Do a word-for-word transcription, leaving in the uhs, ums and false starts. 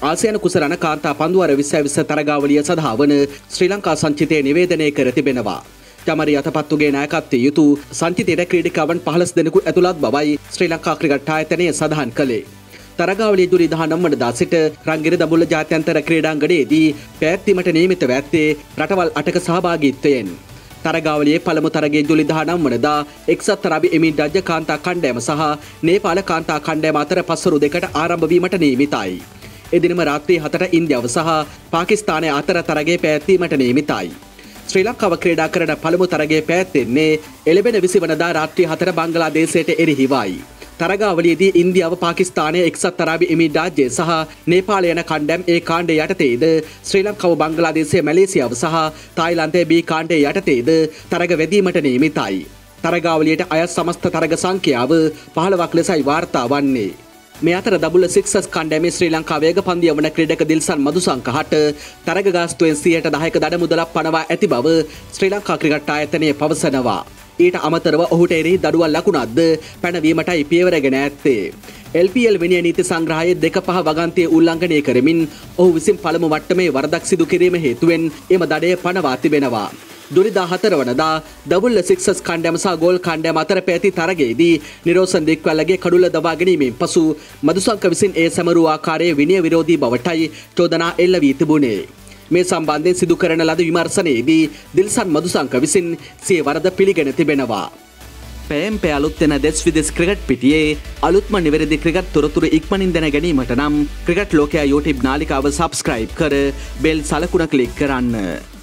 ආසියානු කුසලන කාන්තා පන්දුවර විස්සයි විස්ස තරගාවලිය සඳහා වන ශ්‍රී ලංකා සංචිතය නිවේදනය කර තිබෙනවා. ජමරි අතපත්තුගේ නායකත්වයේ යුතු සංචිතයට ක්‍රීඩකයන් පහළොස් දෙනෙකු ඇතුළත් බවයි ශ්‍රී ලංකා ක්‍රිකට් ආයතනය සඳහන් කළේ. තරගාවලිය ජූලි දහනවය වනදා සිට රංගිර දඹුල්ල ජාත්‍යන්තර ක්‍රීඩාංගණයේදී පැවැත්වීමට නියමිත වැත්තේ රටවල් අටක සහභාගීත්වයෙන්. තරගාවලියේ පළමු තරගයේ ජූලි දහනවය වනදා එක්සත් අරාබි එමිරාජ්‍ය කාන්තා කණ්ඩායම සහ නේපාල කාන්තා කණ්ඩායම අතර පස්වරු දෙකට ආරම්භ වීමට නියමිතයි. එදිනම රාත්‍රී හතට ඉන්දියාව සහ පාකිස්තානය අතර තරගය පැවැත්වීමට නියමිතයි. ශ්‍රී ලංකාව ක්‍රීඩා කරන පළමු තරගය පැවැත්වෙන්නේ එළඹෙන විසි වනදා රාත්‍රී හතට බංගලාදේශයට එරෙහිවයි. තරගාවලියේදී ඉන්දියාව පාකිස්තානය එක්සත් අරාබි එමිරාජ්‍යය සහ නේපාල යන කණ්ඩායම් ඒ කාණ්ඩය යටතේද ශ්‍රී ලංකාව බංගලාදේශය මැලේසියාව සහ තායිලන්තය බී කාණ්ඩය යටතේද තරග වැදීමට නියමිතයි. තරගාවලියට අයත් සමස්ත තරග සංඛ්‍යාව පහළොවක් ලෙසයි වාර්තා වන්නේ. මේ අතර දඹුල්ල සික්සර්ස් කණ්ඩායමේ ශ්‍රී ලංකා වේගපන්දු යවන ක්‍රීඩක දිල්සන් මදුසංක හට තරග ගාස්තුවෙන් සියයට දහයක දඩ මුදලක් පනවා ඇති බව ශ්‍රී ලංකා ක්‍රිකට් ආයතනය පවසනවා. ඊට අමතරව ඔහුට එරෙහි දඩුවම් ලකුණක්ද පැනවීමටයි පියවරගෙන ඇත්තේ. එල් පී එල් විනය නීති සංග්‍රහයේ දෙක පහ වගන්තිය උල්ලංඝනය කරමින් ඔහු විසින් පළමු මට්ටමේ වරදක් සිදු කිරීම හේතුවෙන් එම දඩය පනවා තිබෙනවා. ජූලි දාහතර වනදා දඹුල්ල සික්සර්ස් කණ්ඩායම සහ ගෝල් කණ්ඩායම අතර පැවති තරගයේදී නිරෝෂන් දික්වැල්ලගේ කඩුල්ල දබා ගැනීමෙන් පසු මදුසංක විසින් ඒ සැමරූ ආකාරයේ විනය විරෝධී බවටයි චෝදනා එල්ල වී තිබුණේ. මේ සම්බන්ධයෙන් සිදු කරන ලද විමර්ශනයේදී දිල්සන් මදුසංක විසින් සිය වරද පිළිගෙන තිබෙනවා. පෑම් පෑ අලුත් වෙන දෙස් විදෙස් ක්‍රිකට් පිටියේ අලුත්ම නිවැරදි ක්‍රිකට් තොරතුරු ඉක්මනින් දැන ගැනීමට නම් ක්‍රිකට් ලෝකයා YouTube නාලිකාව සබ්ස්ක්‍රයිබ් කර බෙල් සලකුණ ක්ලික් කරන්න.